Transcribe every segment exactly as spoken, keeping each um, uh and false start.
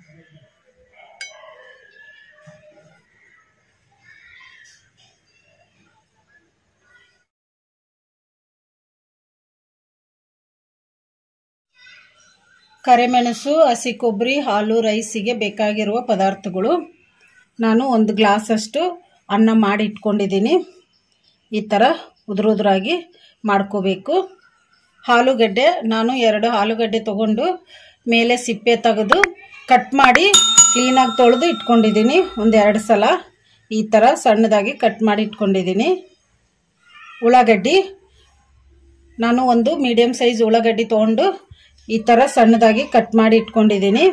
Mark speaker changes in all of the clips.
Speaker 1: ಕರಿಮೆಣಸು, ಹಸಿ ಕೊಬ್ಬರಿ, ಹಾಲು, ರೈಸಿಗೆ ಬೇಕಾಗಿರುವ ಪದಾರ್ಥಗಳು. ನಾನು ಒಂದು ಗ್ಲಾಸಷ್ಟು ಅನ್ನ ಮಾಡಿ ಇಟ್ಕೊಂಡಿದ್ದೀನಿ. ಈ ಥರ ಉದುರುದ್ರಾಗಿ ಮಾಡ್ಕೋಬೇಕು. ಆಲೂಗಡ್ಡೆ ನಾನು ಎರಡು ಆಲೂಗಡ್ಡೆ ತೊಗೊಂಡು ಮೇಲೆ ಸಿಪ್ಪೆ ತೆಗೆದು ಕಟ್ ಮಾಡಿ ಕ್ಲೀನಾಗಿ ತೊಳೆದು ಇಟ್ಕೊಂಡಿದ್ದೀನಿ. ಒಂದೆರಡು ಸಲ ಈ ಥರ ಸಣ್ಣದಾಗಿ ಕಟ್ ಮಾಡಿ ಇಟ್ಕೊಂಡಿದ್ದೀನಿ. ಉಳ್ಳಾಗಡ್ಡಿ ನಾನು ಒಂದು ಮೀಡಿಯಮ್ ಸೈಜ್ ಉಳ್ಳಾಗಡ್ಡಿ ತೊಗೊಂಡು ಈ ಥರ ಸಣ್ಣದಾಗಿ ಕಟ್ ಮಾಡಿ ಇಟ್ಕೊಂಡಿದ್ದೀನಿ.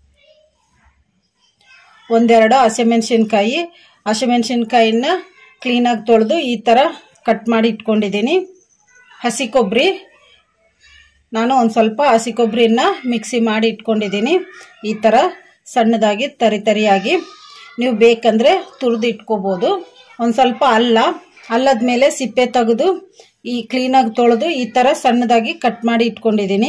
Speaker 1: ಒಂದೆರಡು ಹಸಿಮೆಣಸಿನ್ಕಾಯಿ ಹಸಿಮೆಣಸಿನ್ಕಾಯಿನ ಕ್ಲೀನಾಗಿ ತೊಳೆದು ಈ ಥರ ಕಟ್ ಮಾಡಿ ಇಟ್ಕೊಂಡಿದ್ದೀನಿ. ಹಸಿ ಕೊಬ್ಬರಿ ನಾನು ಒಂದು ಸ್ವಲ್ಪ ಹಸಿ ಕೊಬ್ಬರಿನ ಮಿಕ್ಸಿ ಮಾಡಿ ಇಟ್ಕೊಂಡಿದ್ದೀನಿ. ಈ ಥರ ಸಣ್ಣದಾಗಿ ತರಿ ತರಿಯಾಗಿ ನೀವು ಬೇಕಂದರೆ ತುರಿದು ಇಟ್ಕೋಬೋದು. ಒಂದು ಸ್ವಲ್ಪ ಅಲ್ಲ ಅಲ್ಲದ ಮೇಲೆ ಸಿಪ್ಪೆ ತೆಗೆದು ಈ ಕ್ಲೀನಾಗಿ ತೊಳೆದು ಈ ಥರ ಸಣ್ಣದಾಗಿ ಕಟ್ ಮಾಡಿ ಇಟ್ಕೊಂಡಿದ್ದೀನಿ.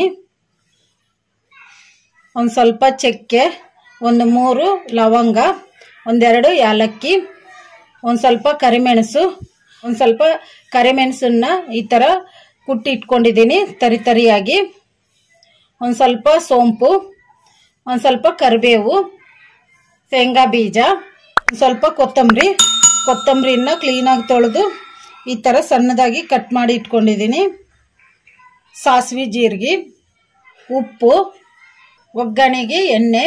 Speaker 1: ಒಂದು ಸ್ವಲ್ಪ ಚಕ್ಕೆ, ಒಂದು ಮೂರು ಲವಂಗ, ಒಂದೆರಡು ಏಲಕ್ಕಿ, ಒಂದು ಸ್ವಲ್ಪ ಕರಿಮೆಣಸು, ಒಂದು ಸ್ವಲ್ಪ ಕರಿಮೆಣಸನ್ನ ಈ ಥರ ಕುಟ್ಟಿ ಇಟ್ಕೊಂಡಿದ್ದೀನಿ ತರಿ ತರಿಯಾಗಿ. ಒಂದು ಸ್ವಲ್ಪ ಸೋಂಪು, ಒಂದು ಸ್ವಲ್ಪ ಕರಿಬೇವು, ಶೇಂಗಾ ಬೀಜ, ಒಂದು ಸ್ವಲ್ಪ ಕೊತ್ತಂಬರಿ ಕೊತ್ತಂಬರಿನ ಕ್ಲೀನಾಗಿ ತೊಳೆದು ಈ ಥರ ಸಣ್ಣದಾಗಿ ಕಟ್ ಮಾಡಿ ಇಟ್ಕೊಂಡಿದ್ದೀನಿ. ಸಾಸಿವೆ, ಜೀರಿಗೆ, ಉಪ್ಪು, ಒಗ್ಗರಣೆಗೆ ಎಣ್ಣೆ.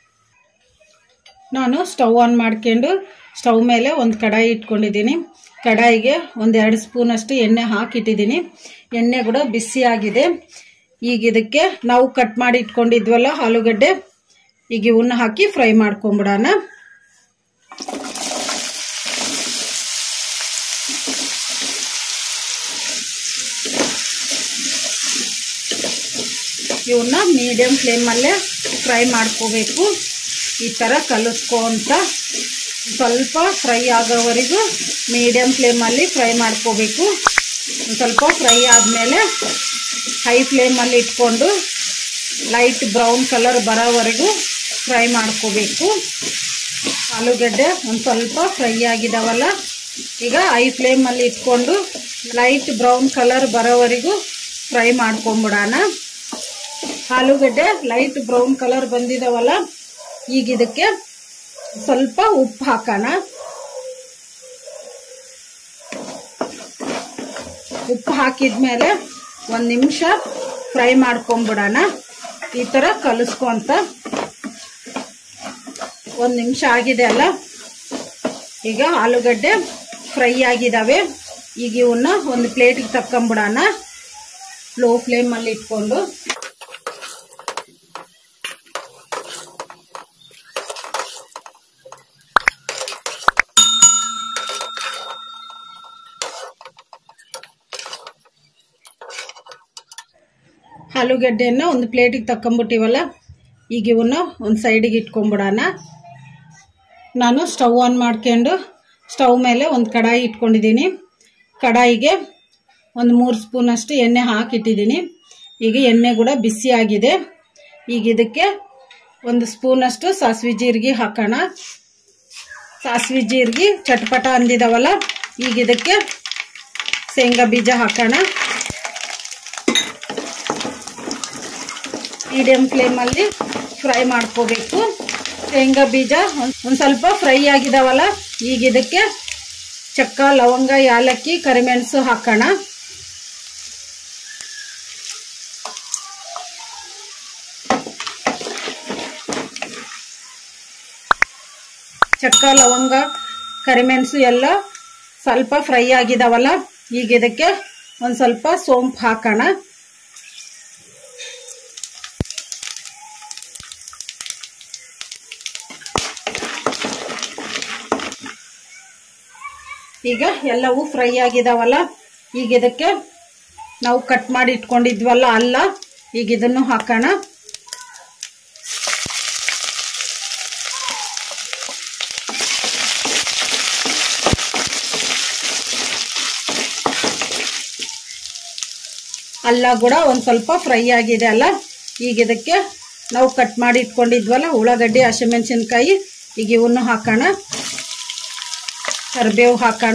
Speaker 1: ನಾನು ಸ್ಟವ್ ಆನ್ ಮಾಡ್ಕೊಂಡು ಸ್ಟವ್ ಮೇಲೆ ಒಂದು ಕಡಾಯಿ ಇಟ್ಕೊಂಡಿದ್ದೀನಿ. ಕಡಾಯಿಗೆ ಒಂದೆರಡು ಸ್ಪೂನಷ್ಟು ಎಣ್ಣೆ ಹಾಕಿಟ್ಟಿದ್ದೀನಿ. ಎಣ್ಣೆ ಕೂಡ ಬಿಸಿ ಆಗಿದೆ. ಈಗ ಇದಕ್ಕೆ ನಾವು ಕಟ್ ಮಾಡಿ ಇಟ್ಕೊಂಡಿದ್ವಲ್ಲ ಆಲೂಗಡ್ಡೆ, ಈಗ ಇವನ್ನ ಹಾಕಿ ಫ್ರೈ ಮಾಡ್ಕೊಂಬಿಡೋಣ. ಇವನ್ನ ಮೀಡಿಯಂ ಫ್ಲೇಮಲ್ಲೇ ಫ್ರೈ ಮಾಡ್ಕೋಬೇಕು. ಈ ಥರ ಕಲಿಸ್ಕೊಂತ ಸ್ವಲ್ಪ ಫ್ರೈ ಆಗೋವರೆಗೂ ಮೀಡಿಯಂ ಫ್ಲೇಮಲ್ಲಿ ಫ್ರೈ ಮಾಡ್ಕೋಬೇಕು. ಒಂದು ಸ್ವಲ್ಪ ಫ್ರೈ ಆದಮೇಲೆ ಹೈ ಫ್ಲೇಮಲ್ಲಿ ಇಟ್ಕೊಂಡು ಲೈಟ್ ಬ್ರೌನ್ ಕಲರ್ ಬರೋವರೆಗೂ ಫ್ರೈ ಮಾಡ್ಕೋಬೇಕು. ಆಲೂಗಡ್ಡೆ ಒಂದು ಸ್ವಲ್ಪ ಫ್ರೈ ಆಗಿದಾವಲ್ಲ, ಈಗ ಹೈ ಫ್ಲೇಮಲ್ಲಿ ಇಟ್ಕೊಂಡು ಲೈಟ್ ಬ್ರೌನ್ ಕಲರ್ ಬರೋವರೆಗೂ ಫ್ರೈ ಮಾಡ್ಕೊಂಬಿಡೋಣ. ಆಲೂಗಡ್ಡೆ ಲೈಟ್ ಬ್ರೌನ್ ಕಲರ್ ಬಂದಿದಾವಲ್ಲ, ಈಗ ಇದಕ್ಕೆ ಸ್ವಲ್ಪ ಉಪ್ಪು ಹಾಕೋಣ. ಉಪ್ಪು ಹಾಕಿದ್ಮೇಲೆ ಒಂದು ನಿಮಿಷ ಫ್ರೈ ಮಾಡ್ಕೊಂಬಿಡೋಣ. ಈ ಥರ ಕಲಿಸ್ಕೊಂತ ಒಂದು ನಿಮಿಷ ಆಗಿದೆ ಅಲ್ಲ, ಈಗ ಆಲೂಗಡ್ಡೆ ಫ್ರೈ ಆಗಿದಾವೆ. ಈಗ ಇವನ್ನ ಒಂದು ಪ್ಲೇಟಿಗೆ ತಕ್ಕೊಂಬಿಡೋಣ ಲೋ ಫ್ಲೇಮಲ್ಲಿ ಇಟ್ಕೊಂಡು. ಆಲೂಗಡ್ಡೆಯನ್ನು ಒಂದು ಪ್ಲೇಟಿಗೆ ತಕ್ಕೊಂಬಿಟ್ಟಿವಲ್ಲ, ಈಗ ಇವನ್ನ ಒಂದು ಸೈಡಿಗೆ ಇಟ್ಕೊಂಬಿಡೋಣ. ನಾನು ಸ್ಟವ್ ಆನ್ ಮಾಡ್ಕೊಂಡು ಸ್ಟವ್ ಮೇಲೆ ಒಂದು ಕಡಾಯಿ ಇಟ್ಕೊಂಡಿದ್ದೀನಿ. ಕಡಾಯಿಗೆ ಒಂದು ಮೂರು ಸ್ಪೂನಷ್ಟು ಎಣ್ಣೆ ಹಾಕಿಟ್ಟಿದ್ದೀನಿ. ಈಗ ಎಣ್ಣೆ ಕೂಡ ಬಿಸಿ ಆಗಿದೆ. ಈಗ ಇದಕ್ಕೆ ಒಂದು ಸ್ಪೂನಷ್ಟು ಸಾಸಿವೆ ಜೀರಿಗೆ ಹಾಕೋಣ. ಸಾಸಿವೆ ಜೀರಿಗೆ ಚಟ್ಪಟ ಅಂದಿದಾವಲ್ಲ, ಈಗ ಇದಕ್ಕೆ ಶೇಂಗಾ ಬೀಜ ಹಾಕೋಣ. ಮೀಡಿಯಂ ಫ್ಲೇಮಲ್ಲಿ ಫ್ರೈ ಮಾಡ್ಕೋಬೇಕು. ಶೇಂಗಾ ಬೀಜ ಒಂದು ಸ್ವಲ್ಪ ಫ್ರೈ ಆಗಿದಾವಲ್ಲ, ಈಗ ಇದಕ್ಕೆ ಚಕ್ಕ, ಲವಂಗ, ಯಾಲಕ್ಕಿ, ಕರಿಮೆಣಸು ಹಾಕೋಣ. ಚಕ್ಕ, ಲವಂಗ, ಕರಿಮೆಣಸು ಎಲ್ಲ ಸ್ವಲ್ಪ ಫ್ರೈ ಆಗಿದಾವಲ್ಲ, ಈಗ ಇದಕ್ಕೆ ಒಂದು ಸ್ವಲ್ಪ ಸೋಂಪು ಹಾಕೋಣ. ಈಗ ಎಲ್ಲವೂ ಫ್ರೈ ಆಗಿದಾವಲ್ಲ, ಈಗ ಇದಕ್ಕೆ ನಾವು ಕಟ್ ಮಾಡಿ ಇಟ್ಕೊಂಡಿದ್ವಲ್ಲ ಅಲ್ಲ, ಈಗ ಇದನ್ನು ಹಾಕೋಣ. ಅಲ್ಲ ಕೂಡ ಒಂದು ಸ್ವಲ್ಪ ಫ್ರೈ ಆಗಿದೆ ಅಲ್ಲ, ಈಗ ಇದಕ್ಕೆ ನಾವು ಕಟ್ ಮಾಡಿ ಇಟ್ಕೊಂಡಿದ್ವಲ್ಲ ಉಳ್ಳಾಗಡ್ಡಿ ಹಸಿಮೆಣಸಿನ್ಕಾಯಿ ಈಗ ಇವನ್ನು ಹಾಕೋಣ. ಕರಿಬೇವು ಹಾಕೋಣ.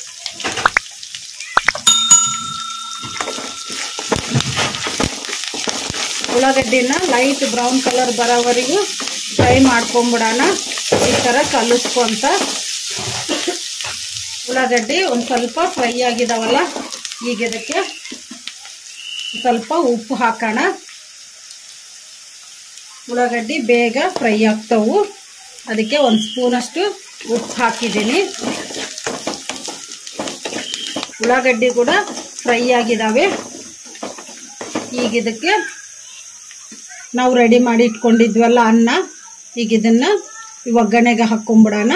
Speaker 1: ಉಳ್ಳಾಗಡ್ಡಿನ ಲೈಟ್ ಬ್ರೌನ್ ಕಲರ್ ಬರೋವರೆಗೂ ಫ್ರೈ ಮಾಡ್ಕೊಂಬಿಡೋಣ. ಈ ಥರ ಕಲಿಸ್ಕೊಂತ ಉಳ್ಳಾಗಡ್ಡಿ ಒಂದು ಸ್ವಲ್ಪ ಫ್ರೈ ಆಗಿದಾವಲ್ಲ, ಈಗ ಇದಕ್ಕೆ ಸ್ವಲ್ಪ ಉಪ್ಪು ಹಾಕೋಣ. ಉಳ್ಳಾಗಡ್ಡಿ ಬೇಗ ಫ್ರೈ ಆಗ್ತವು, ಅದಕ್ಕೆ ಒಂದು ಸ್ಪೂನಷ್ಟು ಉಪ್ಪು ಹಾಕಿದ್ದೀನಿ. ಉಳ್ಳಾಗಡ್ಡಿ ಕೂಡ ಫ್ರೈ ಆಗಿದ್ದಾವೆ. ಈಗ ಇದಕ್ಕೆ ನಾವು ರೆಡಿ ಮಾಡಿ ಇಟ್ಕೊಂಡಿದ್ವಲ್ಲ ಅನ್ನ, ಈಗ ಇದನ್ನು ಒಗ್ಗರಣೆಗೆ ಹಾಕ್ಕೊಂಬಿಡೋಣ.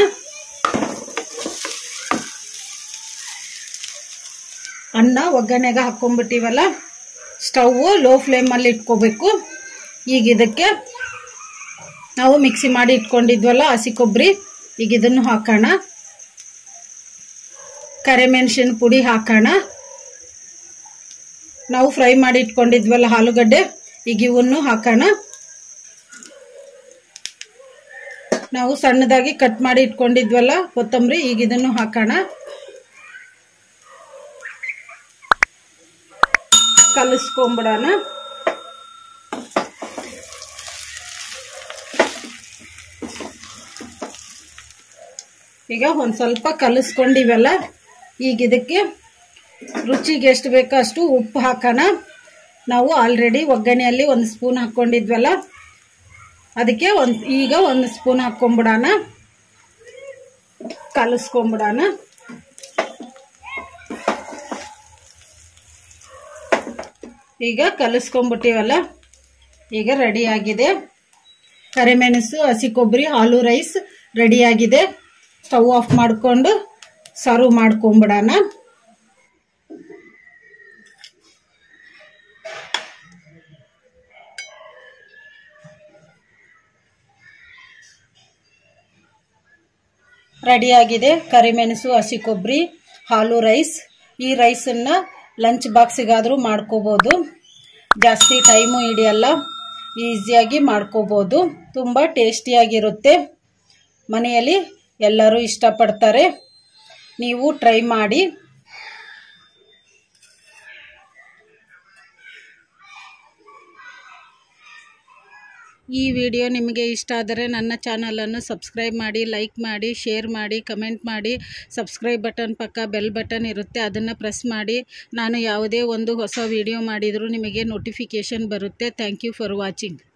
Speaker 1: ಅನ್ನ ಒಗ್ಗರಣೆಗೆ ಹಾಕ್ಕೊಂಬಿಟ್ಟಿವಲ್ಲ, ಸ್ಟವ್ ಲೋ ಫ್ಲೇಮಲ್ಲಿ ಇಟ್ಕೋಬೇಕು. ಈಗ ಇದಕ್ಕೆ ನಾವು ಮಿಕ್ಸಿ ಮಾಡಿ ಇಟ್ಕೊಂಡಿದ್ವಲ್ಲ ಹಸಿ ಕೊಬ್ಬರಿ, ಈಗ ಇದನ್ನು ಹಾಕೋಣ. ಕರಿಮೆಣಸಿನ ಪುಡಿ ಹಾಕೋಣ. ನಾವು ಫ್ರೈ ಮಾಡಿ ಇಟ್ಕೊಂಡಿದ್ವಲ್ಲ ಆಲೂಗಡ್ಡೆ, ಈಗ ಇವನ್ನು ಹಾಕೋಣ. ನಾವು ಸಣ್ಣದಾಗಿ ಕಟ್ ಮಾಡಿ ಇಟ್ಕೊಂಡಿದ್ವಲ್ಲ ಕೊತ್ತಂಬರಿ, ಈಗ ಇದನ್ನು ಹಾಕೋಣ. ಕಲಿಸ್ಕೊಂಬಿಡೋಣ. ಈಗ ಒಂದು ಸ್ವಲ್ಪ ಕಲಿಸ್ಕೊಂಡಿವಲ್ಲ, ಈಗ ಇದಕ್ಕೆ ರುಚಿಗೆ ಎಷ್ಟು ಬೇಕೋ ಅಷ್ಟು ಉಪ್ಪು ಹಾಕೋಣ. ನಾವು ಆಲ್ರೆಡಿ ಒಗ್ಗರಣೆಯಲ್ಲಿ ಒಂದು ಸ್ಪೂನ್ ಹಾಕ್ಕೊಂಡಿದ್ವಲ್ಲ, ಅದಕ್ಕೆ ಒಂದು ಈಗ ಒಂದು ಸ್ಪೂನ್ ಹಾಕ್ಕೊಂಬಿಡೋಣ. ಕಲಿಸ್ಕೊಂಬಿಡೋಣ. ಈಗ ಕಲಿಸ್ಕೊಂಬಿಟ್ಟಿವಲ್ಲ, ಈಗ ರೆಡಿಯಾಗಿದೆ. ಕರಿಮೆಣಸು ಹಸಿ ಕೊಬ್ಬರಿ ಆಲೂ ರೈಸ್ ರೆಡಿಯಾಗಿದೆ. ಸ್ಟವ್ ಆಫ್ ಮಾಡಿಕೊಂಡು ಸರ್ವ್ ಮಾಡ್ಕೊಂಬಿಡೋಣ. ರೆಡಿಯಾಗಿದೆ ಕರಿಮೆಣಸು ಹಸಿ ಕೊಬ್ಬರಿ ಆಲೂ ರೈಸ್. ಈ ರೈಸನ್ನು ಲಂಚ್ ಬಾಕ್ಸಿಗಾದರೂ ಮಾಡ್ಕೋಬೋದು, ಜಾಸ್ತಿ ಟೈಮು ಹಿಡಿಯಲ್ಲ, ಈಸಿಯಾಗಿ ಮಾಡ್ಕೋಬೋದು. ತುಂಬ ಟೇಸ್ಟಿಯಾಗಿರುತ್ತೆ. ಮನೆಯಲ್ಲಿ ಎಲ್ಲರೂ ಇಷ್ಟಪಡ್ತಾರೆ. ನೀವು ಟ್ರೈ ಮಾಡಿ. ಈ ವಿಡಿಯೋ ನಿಮಗೆ ಇಷ್ಟ ಆದರೆ ನನ್ನ ಚಾನಲನ್ನು ಸಬ್ಸ್ಕ್ರೈಬ್ ಮಾಡಿ, ಲೈಕ್ ಮಾಡಿ, ಶೇರ್ ಮಾಡಿ, ಕಮೆಂಟ್ ಮಾಡಿ. ಸಬ್ಸ್ಕ್ರೈಬ್ ಬಟನ್ ಪಕ್ಕ ಬೆಲ್ ಬಟನ್ ಇರುತ್ತೆ, ಅದನ್ನು ಪ್ರೆಸ್ ಮಾಡಿ. ನಾನು ಯಾವುದೇ ಒಂದು ಹೊಸ ವಿಡಿಯೋ ಮಾಡಿದರೂ ನಿಮಗೆ ನೋಟಿಫಿಕೇಷನ್ ಬರುತ್ತೆ. Thank you for watching.